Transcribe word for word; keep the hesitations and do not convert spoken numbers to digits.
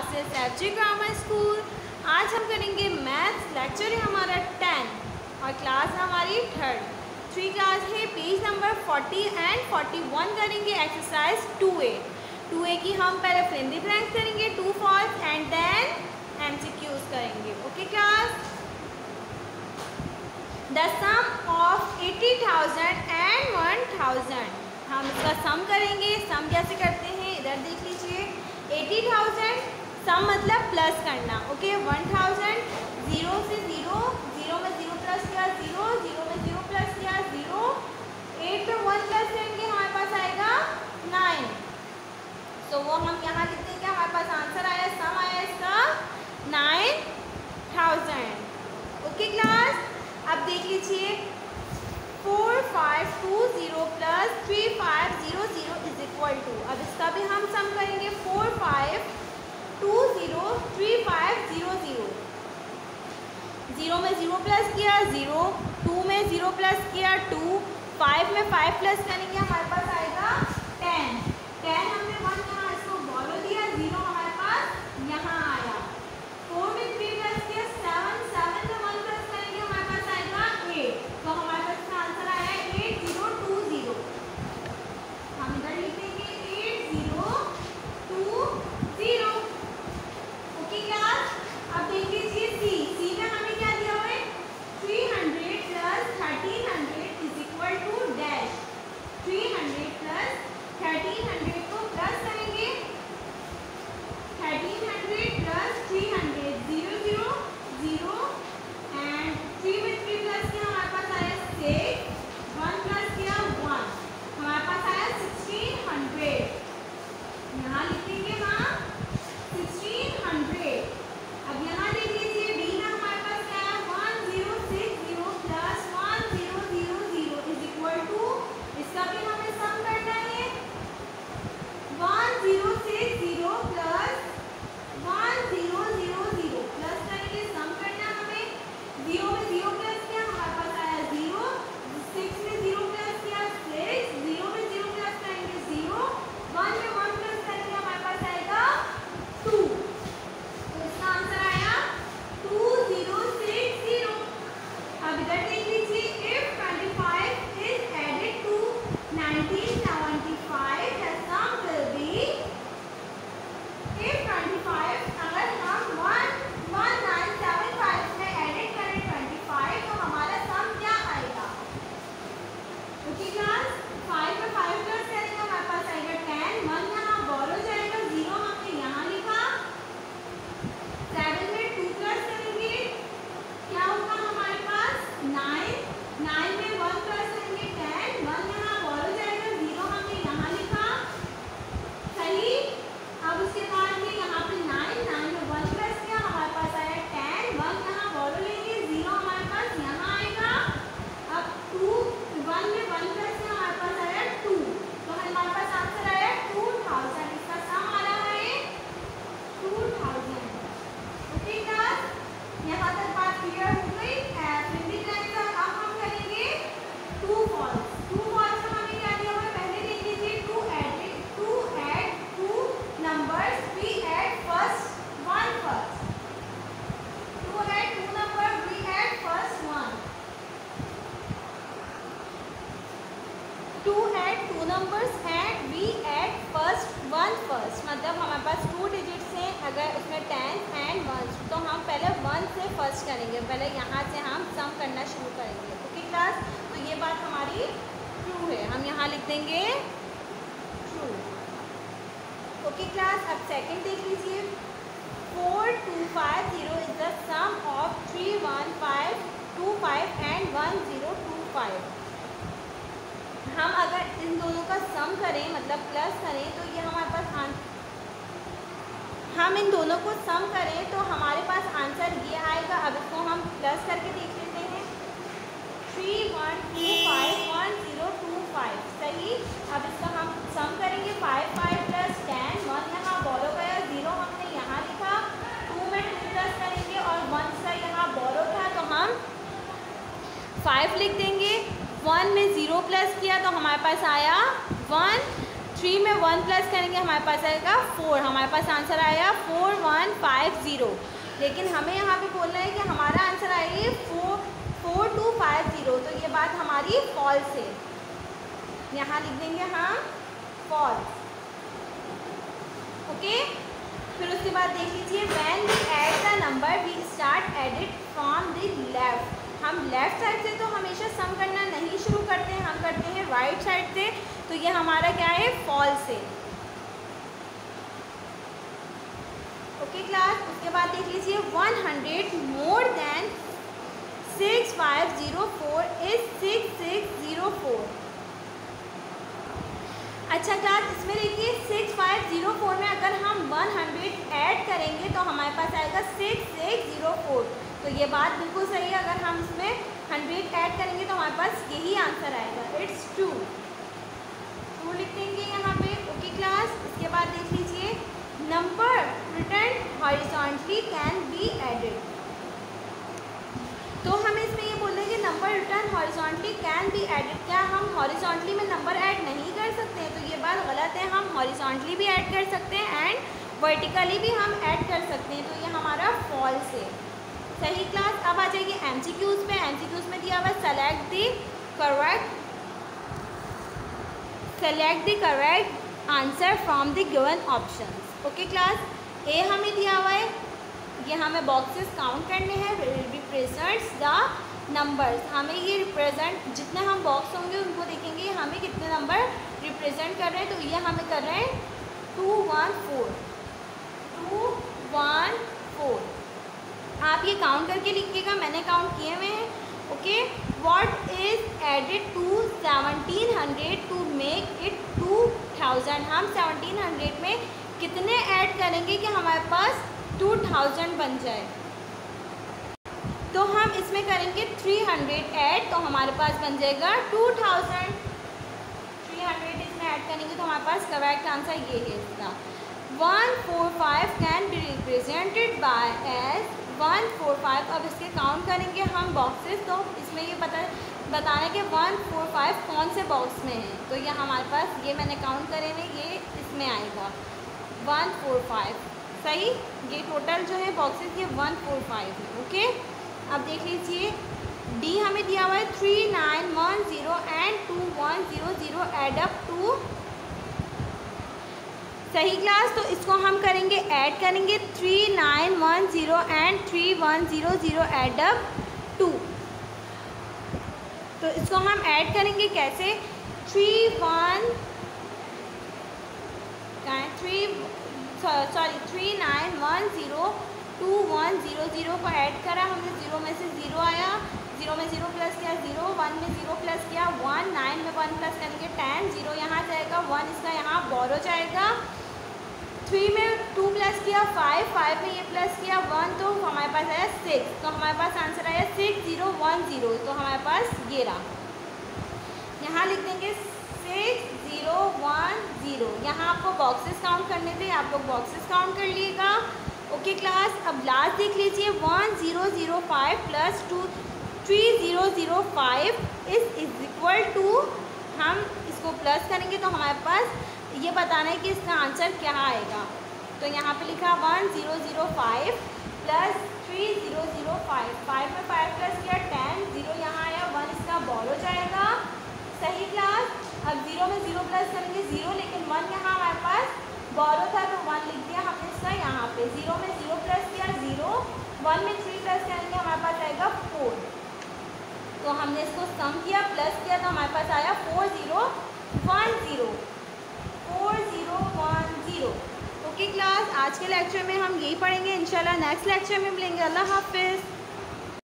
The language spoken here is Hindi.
Classes FJ grammar school. आज हम करेंगे मैथ्स। लेक्चर है हमारा टेन और क्लास हमारी थर्ड। थ्री क्लास है, page number forty and forty one करेंगे exercise two A. Two A की हम पहले फ्रेंडली ब्लैंक्स करेंगे, true false and then MCQs करेंगे। Okay class. The sum of eighty thousand and one thousand, हम इसका सम करेंगे। सम कैसे करते हैं इधर देख लीजिए। एटी थाउजेंड सम मतलब प्लस करना। ओके, वन थाउजेंड जीरो से जीरो, जीरो में जीरो प्लस किया जीरो, जीरो में जीरो प्लस किया जीरो, एट में वन प्लस करेंगे हमारे पास आएगा नाइन। तो वो हम यहाँ लिख देंगे, हमारे पास आंसर आया, सम आया इसका नाइन थाउजेंड। ओके क्लास, अब देख लीजिए four five two zero plus three five zero zero is equal to. अब इसका भी हम सम करेंगे। Four five two zero three five zero zero, zero में ज़ीरो प्लस किया ज़ीरो, टू में ज़ीरो प्लस किया टू, फाइव में फाइव प्लस करेंगे हमारे पास आएगा टेन। टेन हमने वन यहाँ इसको बॉलो दिया, ज़ीरो हमारे पास यहाँ आया। फोर में थ्री प्लस किया सेवन, सेवन में वन प्लस करेंगे हमारे पास आएगा एट। तो हमारे पास इसका आंसर आया एट ज़ीरो टू ज़ीरो। हम इधर लिखेंगे eight zero two zero. Okay class, अब देख लीजिए सी। सी में हमें क्या दिया हुआ है, three hundred plus thirteen hundred is equal to dash. Three hundred plus thirteen hundred को प्लस करेंगे, thirteen hundred plus three hundred zero zero zero, and three में थ्री प्लस किया हमारे पास आया सिक्स, वन प्लस किया वन, हमारे पास आया सिक्सटीन हंड्रेड। यहाँ लिखेंगे हाँ सिक्सटीन हंड्रेड। अब यहाँ देख लीजिए बी में हमारे पास क्या है, one zero six zero plus one zero zero zero is equal to, इसका भी हमें सम करना है। One zero six zero plus one zero zero zero plus करेंगे, सम करना हमें। ज़ीरो में ज़ीरो प्लस किया हमारे पास आया ज़ीरो, सिक्स में ज़ीरो प्लस किया सिक्स, ज़ीरो में ज़ीरो प्लस करेंगे ज़ीरो, वन में वन प्लस करेंगे हमारे पास आएगा टू। तो इसका आंसर आया टू ज़ीरो सिक्स ज़ीरो। अब इधर देख लीजिए, if twenty five is added to nineteen seventy five the sum will be. If twenty five अगर हम one one nine seven five में एडेड करें ट्वेंटी फाइव, तो हमारा सम क्या आएगा। ओके क्लास, फाइव में फाइव प्लस करेंगे हमारे पास आएगा टेन, वन यहाँ बॉरो जाएगा, जीरो हमने यहाँ लिखा, सेवन में टू प्लस करेंगे क्या होगा हमारे पास नाइन, नाइन में वन प्लस करेंगे टेन, वन यहाँ बॉरो जाएगा, जीरो हमने यहाँ लिखा, सही। अब उसके बाद ये यहाँ पे नाइन, नाइन में वन प्लस किया हमारे पास आया टेन, वन यहाँ बॉरो लेंगे, जीरो हमारे पास यहाँ आएगा। अब टू, वन में वन प्लस किया हमारे पास आया टू, तो हमारे पास आंसर आया टू थाउजेंड। इसका सम आ रहा है टू थाउजेंड। ओके क्लास, यहाँ तक बात क्लियर हो गई। फ्रेंडली ब्लैंक्स अब हम करेंगे टू फॉल्स। टू फॉल्स में हमें क्या दिया हुआ है, पहले देख लीजिए। To add to add two numbers, we add first one first. To add two number, we add first one. To add two numbers and we add first one first, मतलब हमारे पास टू डिजिट्स हैं, अगर उसमें टेन एंड वन, तो हम पहले वन से फर्स्ट करेंगे, पहले यहाँ से हम सम करना शुरू करेंगे। ओके क्लास, तो ये बात हमारी ट्रू है, हम यहाँ लिख देंगे ट्रू। ओके क्लास, अब सेकंड देख लीजिए। Four two five zero is the sum of three one five two five and one zero two five. हम अगर इन दोनों का सम करें मतलब प्लस करें, तो ये हमारे पास आंसर, हम इन दोनों को सम करें तो हमारे पास आंसर ये आएगा। अब इसको हम प्लस करके देख लेते हैं। Three one two five one zero two five, सही। अब इसका हम सम करेंगे, five five plus ten, one यहाँ बॉरो गया, ज़ीरो हमने यहाँ लिखा, टू में टू प्लस करेंगे और वन का यहाँ बॉरो था तो हम फाइव लिख देंगे। वन में ज़ीरो प्लस किया तो हमारे पास आया वन, थ्री में वन प्लस करेंगे हमारे पास आएगा फोर, हमारे पास आंसर आएगा फोर वन फाइव ज़ीरो। लेकिन हमें यहाँ पे बोलना है कि हमारा आंसर आएगी four four two five zero, तो ये बात हमारी फॉल्स है। यहाँ लिख देंगे हम फॉल्स। ओके, फिर उसके बाद देख लीजिए when we add the number we start एडिट फ्रॉम द लेफ्ट। हम लेफ्ट साइड से तो हमेशा सम करना नहीं शुरू करते हैं, हम करते हैं राइट साइड से, तो ये हमारा क्या है, फॉल्स है। ओके क्लास, उसके बाद देख लीजिए one hundred more than six five zero four is six six zero four. अच्छा क्लास, इसमें देखिए सिक्स फाइव ज़ीरो फोर में अगर हम वन हंड्रेड ऐड करेंगे तो हमारे पास आएगा सिक्स सिक्स ज़ीरो फोर, तो ये बात बिल्कुल सही है। अगर हम इसमें हंड्रेड ऐड करेंगे तो हमारे पास यही आंसर आएगा, इट्स ट्रू, ट्रू लिख देंगे यहाँ पे। ओके क्लास, इसके बाद देख लीजिए number written horizontally can be added. तो हमें इसमें ये बोल रहे हैं कि number written horizontally can be added. क्या हम हॉरिजॉन्टली में नंबर ऐड नहीं कर सकते हैं? तो ये बात गलत है, हम हॉरिजॉन्टली भी ऐड कर सकते हैं एंड वर्टिकली भी हम ऐड कर सकते हैं, तो ये हमारा फॉल्स है। सही क्लास, अब आ जाएगी एमसीक्यूज पे। एमसीक्यूज में दिया हुआ select the correct select the correct answer from the given options. Okay class, A हमें दिया हुआ है, ये हमें बॉक्सेस काउंट करने हैं, रिप्रेजेंट्स द नंबर्स। हमें ये रिप्रेजेंट, जितने हम बॉक्स होंगे उनको देखेंगे हमें कितने नंबर रिप्रेजेंट कर रहे हैं, तो ये हमें कर रहे हैं two one four two one four. आप ये काउंट करके लिखिएगा, मैंने काउंट किए हुए हैं। Okay, what is added to seventeen hundred to make it two thousand. हम सेवनटीन हंड्रेड में कितने ऐड करेंगे कि हमारे पास टू थाउजेंड बन जाए? तो हम इसमें करेंगे थ्री हंड्रेड ऐड, तो हमारे पास बन जाएगा टू थाउजेंड। थ्री हंड्रेड इसमें ऐड करेंगे तो हमारे पास करेक्ट आंसर ये है इसका। One four five can be represented by as one four five. अब इसके काउंट करेंगे हम बॉक्सेस, तो इसमें ये पता बताना है कि वन फोर फाइव कौन से बॉक्स में है, तो ये हमारे पास, ये मैंने काउंट करे हुए, ये इसमें आएगा वन फोर फाइव। सही, ये टोटल जो है बॉक्सेस ये वन फोर फाइव है। ओके, अब देख लीजिए डी हमें दिया हुआ है three nine one zero and two one zero zero add up to. सही क्लास, तो इसको हम करेंगे ऐड करेंगे three nine one zero and three one zero zero add up to. तो इसको हम ऐड करेंगे कैसे, three one three sorry three nine one zero two one zero zero को ऐड करा हमने, ज़ीरो में से ज़ीरो आया, ज़ीरो में ज़ीरो प्लस किया ज़ीरो, वन में ज़ीरो प्लस किया वन, नाइन में वन प्लस करेंगे टेन, ज़ीरो यहाँ जाएगा, वन इसका यहाँ बोरो जाएगा, थ्री में टू प्लस किया फाइव, फाइव में ये प्लस किया वन, तो हमारे पास आया सिक्स, तो हमारे पास आंसर आया सिक्स ज़ीरो वन ज़ीरो, तो हमारे पास ये रहा। यहाँ लिख देंगे सिक्स ज़ीरो वन ज़ीरो। यहाँ आपको बॉक्सेस काउंट करने थे, आप लोग बॉक्सेस काउंट कर लीजिएगा। ओके क्लास, अब लास्ट देख लीजिए one zero zero five plus two three zero zero five is is equal to, हम इसको प्लस करेंगे तो हमारे पास ये बताना है कि इसका आंसर क्या आएगा। तो यहाँ पे लिखा one zero zero five plus three zero zero five, five में फाइव प्लस किया टेन, ज़ीरो यहाँ आया, वन इसका बोरो जाएगा। सही क्लास, अब ज़ीरो में ज़ीरो प्लस करेंगे ज़ीरो, लेकिन वन यहाँ हमारे पास बोरो था तो वन लिख दिया हमने इसका यहाँ पे, ज़ीरो में ज़ीरो प्लस किया ज़ीरो, वन में थ्री प्लस करेंगे हमारे पास आएगा फोर, तो हमने इसको सम किया प्लस किया तो हमारे पास आया four zero one zero four zero one zero. Okay class, आज के लेक्चर में हम यही पढ़ेंगे, इंशाल्लाह नेक्स्ट लेक्चर में मिलेंगे। अल्लाह हाफिज़।